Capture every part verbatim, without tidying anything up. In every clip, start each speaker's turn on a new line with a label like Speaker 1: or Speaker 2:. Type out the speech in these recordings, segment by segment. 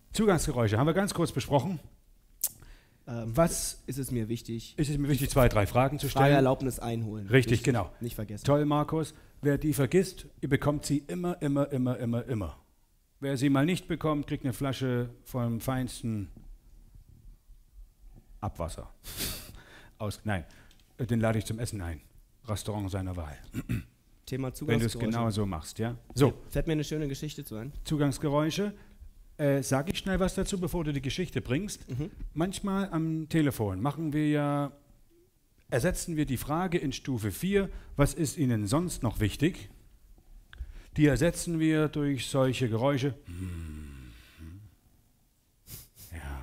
Speaker 1: Zugangsgeräusche haben wir ganz kurz besprochen.
Speaker 2: Ähm,
Speaker 1: Was
Speaker 2: ist es mir wichtig?
Speaker 1: ist es mir wichtig, zwei, drei Fragen zu stellen?
Speaker 2: Frageerlaubnis einholen.
Speaker 1: Richtig,
Speaker 2: nicht,
Speaker 1: genau.
Speaker 2: Nicht vergessen.
Speaker 1: Toll, Markus. Wer die vergisst, ihr bekommt sie immer, immer, immer, immer, immer. Wer sie mal nicht bekommt, kriegt eine Flasche vom feinsten Abwasser. Aus, nein, den lade ich zum Essen ein. Restaurant seiner Wahl.
Speaker 2: Thema
Speaker 1: Wenn du
Speaker 2: Zugangsgeräusche.
Speaker 1: es genau so machst, ja? So,
Speaker 2: Fällt mir eine schöne Geschichte zu ein.
Speaker 1: Zugangsgeräusche. Äh, sag ich schnell was dazu, bevor du die Geschichte bringst.
Speaker 2: Mhm.
Speaker 1: Manchmal am Telefon machen wir ja, ersetzen wir die Frage in Stufe vier, was ist Ihnen sonst noch wichtig? Die ersetzen wir durch solche Geräusche. Ja.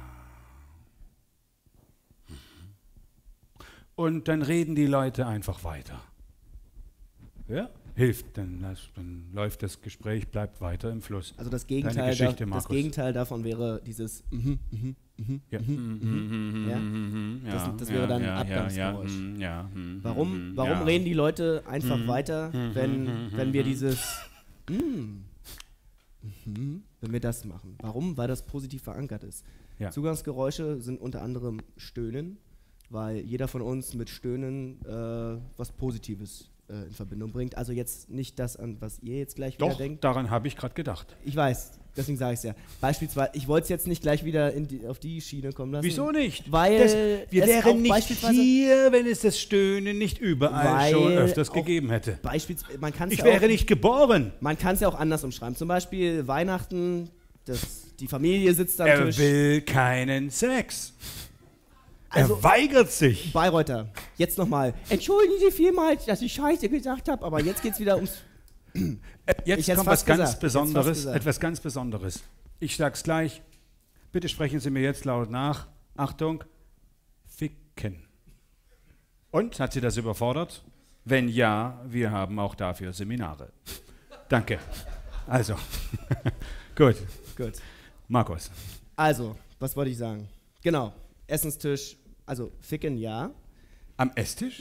Speaker 1: Und dann reden die Leute einfach weiter. Ja? Hilft, dann, dann läuft das Gespräch, bleibt weiter im Fluss.
Speaker 2: Also das
Speaker 1: Deine
Speaker 2: Gegenteil,
Speaker 1: Geschichte,
Speaker 2: da, das
Speaker 1: Markus.
Speaker 2: Gegenteil davon wäre dieses mhm, mhm, mhm,
Speaker 1: Ja.
Speaker 2: mhm, mhm. Ja? Das- das wäre dann ein Abgangsgeräusch.
Speaker 1: Ja, ja, hm,
Speaker 2: Warum,
Speaker 1: hm,
Speaker 2: warum
Speaker 1: ja.
Speaker 2: reden die Leute einfach
Speaker 1: Mhm.
Speaker 2: weiter,
Speaker 1: Mhm,
Speaker 2: wenn,
Speaker 1: mhm,
Speaker 2: wenn wir
Speaker 1: mhm.
Speaker 2: dieses mm, mhm, wenn wir das machen? Warum? Weil das positiv verankert ist.
Speaker 1: Ja.
Speaker 2: Zugangsgeräusche sind unter anderem Stöhnen, weil jeder von uns mit Stöhnen äh, was Positives äh, in Verbindung bringt. Also jetzt nicht das, an was ihr jetzt gleich wieder
Speaker 1: Doch,
Speaker 2: denkt.
Speaker 1: daran habe ich gerade gedacht.
Speaker 2: Ich weiß, deswegen sage ich es ja. Beispielsweise, ich wollte es jetzt nicht gleich wieder in die, auf die Schiene kommen lassen.
Speaker 1: Wieso nicht?
Speaker 2: Weil
Speaker 1: das, wir
Speaker 2: es auch
Speaker 1: wären nicht
Speaker 2: beispielsweise-
Speaker 1: hier, wenn es das Stöhnen nicht überall
Speaker 2: Weil
Speaker 1: schon öfters
Speaker 2: auch
Speaker 1: gegeben hätte.
Speaker 2: Beispielsweise, man kann es
Speaker 1: Ich
Speaker 2: ja
Speaker 1: wäre
Speaker 2: auch,
Speaker 1: nicht geboren.
Speaker 2: man kann es ja auch anders umschreiben. Zum Beispiel Weihnachten, das, die Familie sitzt am
Speaker 1: Er
Speaker 2: Tisch.
Speaker 1: will keinen Sex.
Speaker 2: Also-
Speaker 1: er weigert sich.
Speaker 2: Bayreuther, jetzt nochmal. Entschuldigen Sie vielmals, dass ich Scheiße gesagt habe, aber jetzt geht es wieder ums.
Speaker 1: Äh, Jetzt
Speaker 2: Ich hätt's
Speaker 1: kommt was
Speaker 2: fast
Speaker 1: ganz
Speaker 2: gesagt. Ich hätt's
Speaker 1: Besonderes.
Speaker 2: fast gesagt.
Speaker 1: Etwas ganz Besonderes. Ich sag's gleich. Bitte sprechen Sie mir jetzt laut nach. Achtung. Ficken. Und? Hat Sie das überfordert? Wenn ja, wir haben auch dafür Seminare. Danke. Also. Gut.
Speaker 2: Gut.
Speaker 1: Markus.
Speaker 2: Also, was wollte ich sagen? Genau, Essenstisch, also Ficken ja.
Speaker 1: Am Esstisch?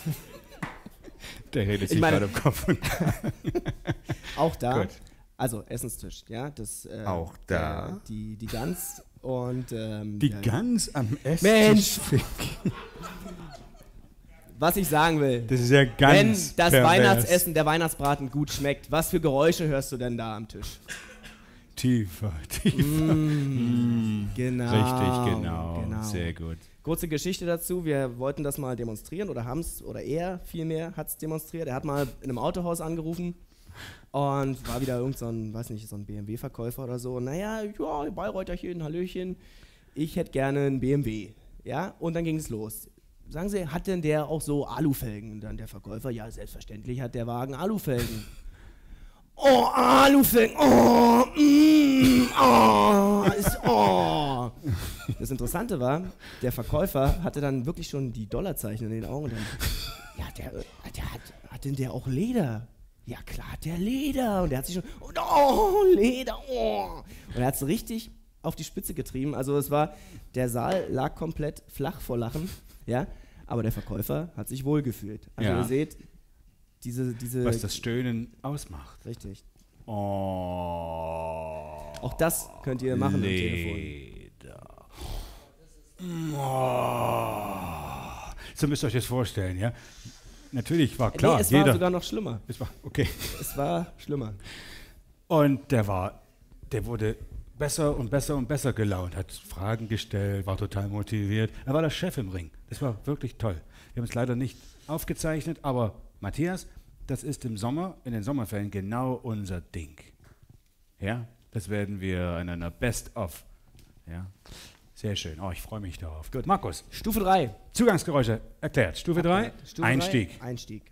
Speaker 1: Der redet sich
Speaker 2: Ich meine-
Speaker 1: gerade im Kopf.
Speaker 2: Auch da.
Speaker 1: Gut.
Speaker 2: Also Essenstisch, ja. Das, äh,
Speaker 1: Auch da.
Speaker 2: Der, die, die Gans und ähm,
Speaker 1: Die
Speaker 2: der,
Speaker 1: Gans am Esstisch.
Speaker 2: Mensch!
Speaker 1: ficken.
Speaker 2: Was ich sagen will,
Speaker 1: Das ist ja
Speaker 2: wenn
Speaker 1: ganz
Speaker 2: das
Speaker 1: pervers.
Speaker 2: Weihnachtsessen, der Weihnachtsbraten gut schmeckt, was für Geräusche hörst du denn da am Tisch?
Speaker 1: Tiefer, tiefer.
Speaker 2: Mm, genau.
Speaker 1: Richtig, genau.
Speaker 2: genau.
Speaker 1: Sehr gut.
Speaker 2: Kurze Geschichte dazu, wir wollten das mal demonstrieren oder haben es, oder er vielmehr hat es demonstriert. Er hat mal in einem Autohaus angerufen und war wieder irgend so ein, weiß nicht, so ein B M W-Verkäufer oder so. Naja, ja, Bayreutherchen, Hallöchen, ich hätte gerne einen B M W. Ja, und dann ging es los. Sagen Sie, hat denn der auch so Alufelgen? Und dann der Verkäufer, ja, selbstverständlich hat der Wagen Alufelgen. Oh, Alufelgen, oh, mm, oh, ist, oh. Das Interessante war, der Verkäufer hatte dann wirklich schon die Dollarzeichen in den Augen. Und dann, ja, der, der hat, hat denn der auch Leder? Ja, klar, hat der Leder. Und der hat sich schon, oh, Leder, oh. Und er hat es richtig auf die Spitze getrieben. Also es war, der Saal lag komplett flach vor Lachen, ja, aber der Verkäufer hat sich wohlgefühlt. Also
Speaker 1: Ja.
Speaker 2: ihr seht, diese, diese...
Speaker 1: Was das Stöhnen ausmacht.
Speaker 2: Richtig.
Speaker 1: Oh.
Speaker 2: Auch das könnt ihr machen am Telefon.
Speaker 1: Leder. Oh. So müsst ihr euch das vorstellen, ja? Natürlich war klar,
Speaker 2: nee, es
Speaker 1: jeder.
Speaker 2: war sogar noch schlimmer.
Speaker 1: es war, okay.
Speaker 2: Es war schlimmer.
Speaker 1: Und der war, der wurde besser und besser und besser gelaunt, hat Fragen gestellt, war total motiviert. Er war der Chef im Ring. Das war wirklich toll. Wir haben es leider nicht aufgezeichnet, aber Matthias, das ist im Sommer, in den Sommerferien genau unser Ding. Ja, das werden wir in einer Best-of. Ja, sehr schön. Oh, ich freue mich darauf. Gut, Markus,
Speaker 2: Stufe drei.
Speaker 1: Zugangsgeräusche erklärt. Stufe drei,
Speaker 2: Stufe
Speaker 1: Einstieg.
Speaker 2: drei, Einstieg.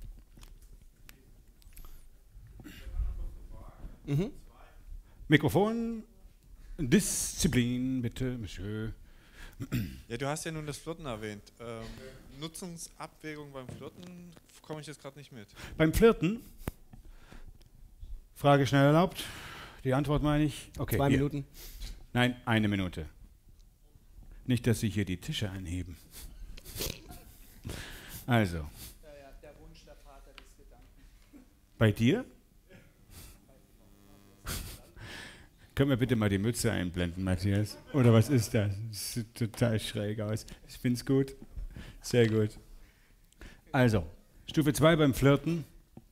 Speaker 2: Mhm.
Speaker 1: Mikrofon, Disziplin, bitte, Monsieur.
Speaker 3: Ja, du hast ja nun das Flirten erwähnt. Ähm, Nutzungsabwägung beim Flirten komme ich jetzt gerade nicht mit.
Speaker 1: Beim Flirten, Frage schnell erlaubt. Die Antwort meine ich. Okay,
Speaker 2: Zwei
Speaker 1: hier.
Speaker 2: Minuten.
Speaker 1: Nein, eine Minute. Nicht, dass Sie hier die Tische anheben. Also.
Speaker 4: Der Wunsch der Vater des Gedanken.
Speaker 1: Bei dir? Können wir bitte mal die Mütze einblenden, Matthias? Oder was ist das? Das sieht total schräg aus. Ich finde es gut. Sehr gut. Also, Stufe zwei beim Flirten.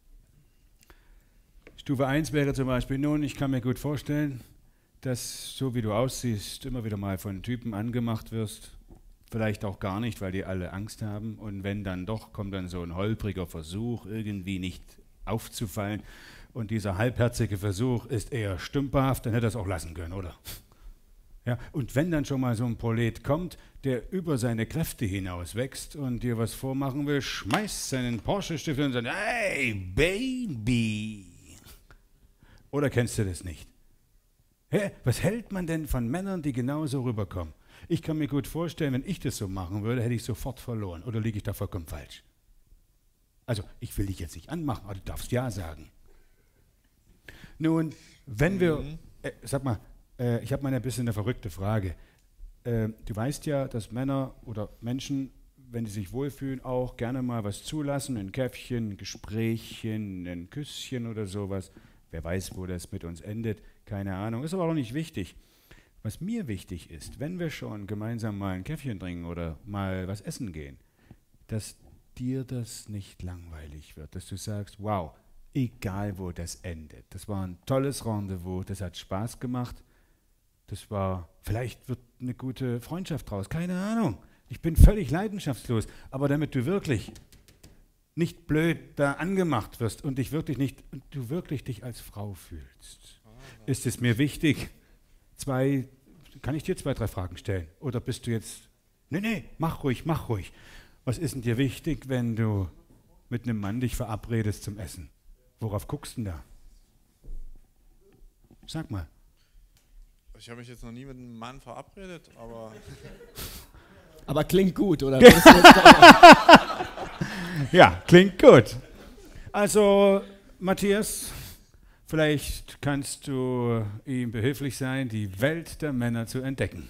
Speaker 1: Stufe eins wäre zum Beispiel, nun, ich kann mir gut vorstellen, dass, so wie du aussiehst, immer wieder mal von Typen angemacht wirst. Vielleicht auch gar nicht, weil die alle Angst haben. Und wenn dann doch, kommt dann so ein holpriger Versuch, irgendwie nicht aufzufallen. Und dieser halbherzige Versuch ist eher stümperhaft, dann hätte er es auch lassen können, oder? Ja, und wenn dann schon mal so ein Prolet kommt, der über seine Kräfte hinaus wächst und dir was vormachen will, schmeißt seinen Porsche-Stift und sagt, hey, Baby. Oder kennst du das nicht? Hä, was hält man denn von Männern, die genauso rüberkommen? Ich kann mir gut vorstellen, wenn ich das so machen würde, hätte ich sofort verloren. Oder liege ich da vollkommen falsch? Also, ich will dich jetzt nicht anmachen, aber du darfst ja sagen. Nun, wenn wir, äh, sag mal, äh, ich habe mal ein bisschen eine verrückte Frage. Äh, du weißt ja, dass Männer oder Menschen, wenn sie sich wohlfühlen, auch gerne mal was zulassen, ein Käffchen, ein Gesprächchen, ein Küsschen oder sowas. Wer weiß, wo das mit uns endet, keine Ahnung, ist aber auch nicht wichtig. Was mir wichtig ist, wenn wir schon gemeinsam mal ein Käffchen trinken oder mal was essen gehen, dass dir das nicht langweilig wird, dass du sagst, wow, egal wo das endet. Das war ein tolles Rendezvous, das hat Spaß gemacht. Das war, vielleicht wird eine gute Freundschaft draus, keine Ahnung. Ich bin völlig leidenschaftslos, aber damit du wirklich nicht blöd da angemacht wirst und dich wirklich nicht, und du wirklich dich als Frau fühlst, ist es mir wichtig, zwei, kann ich dir zwei, drei Fragen stellen? Oder bist du jetzt, nee, nee, mach ruhig, mach ruhig. Was ist denn dir wichtig, wenn du mit einem Mann dich verabredest zum Essen? Worauf guckst du denn da? Sag mal.
Speaker 3: Ich habe mich jetzt noch nie mit einem Mann verabredet, aber...
Speaker 2: Aber klingt gut, oder?
Speaker 1: Ja, klingt gut. Also, Matthias, vielleicht kannst du ihm behilflich sein, die Welt der Männer zu entdecken.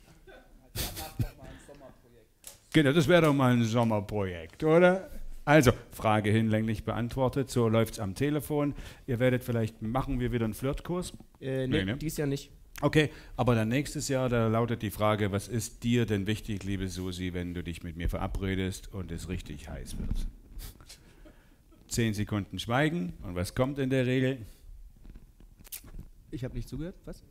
Speaker 1: Genau, das wäre doch mal ein Sommerprojekt, oder? Also, Frage hinlänglich beantwortet, so läuft es am Telefon. Ihr werdet vielleicht, machen wir wieder einen Flirtkurs?
Speaker 2: Äh, nee, nee, ne? Dies Jahr nicht.
Speaker 1: Okay, aber dann nächstes Jahr, da lautet die Frage, was ist dir denn wichtig, liebe Susi, wenn du dich mit mir verabredest und es richtig heiß wird? Zehn Sekunden Schweigen und was kommt in der Regel?
Speaker 2: Ich habe nicht zugehört, was?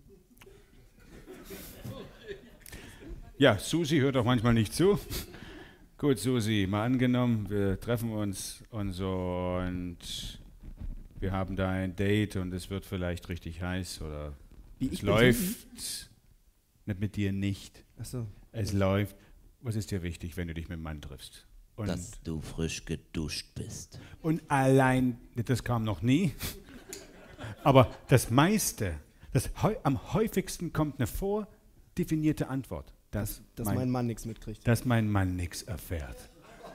Speaker 1: Ja, Susi hört auch manchmal nicht zu. Gut, Susi, mal angenommen, wir treffen uns und so und wir haben da ein Date und es wird vielleicht richtig heiß oder
Speaker 2: Wie,
Speaker 1: es läuft. Nicht mit dir nicht.
Speaker 2: Ach so.
Speaker 1: Es läuft. Was ist dir wichtig, wenn du dich mit einem Mann triffst? Und
Speaker 5: dass du frisch geduscht bist.
Speaker 1: Und allein, das kam noch nie, aber das meiste, das heu, am häufigsten kommt eine vordefinierte Antwort. Dass,
Speaker 2: dass
Speaker 1: mein,
Speaker 2: mein Mann nichts mitkriegt.
Speaker 1: Dass mein Mann nichts erfährt.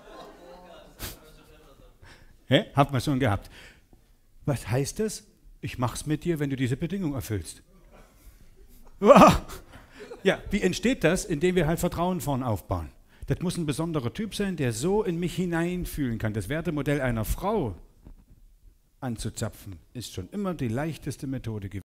Speaker 1: Hä? Hat man schon gehabt. Was heißt das? Ich mach's mit dir, wenn du diese Bedingung erfüllst. Ja, wie entsteht das? Indem wir halt Vertrauen vorn aufbauen. Das muss ein besonderer Typ sein, der so in mich hineinfühlen kann. Das Wertemodell einer Frau anzuzapfen, ist schon immer die leichteste Methode gewesen.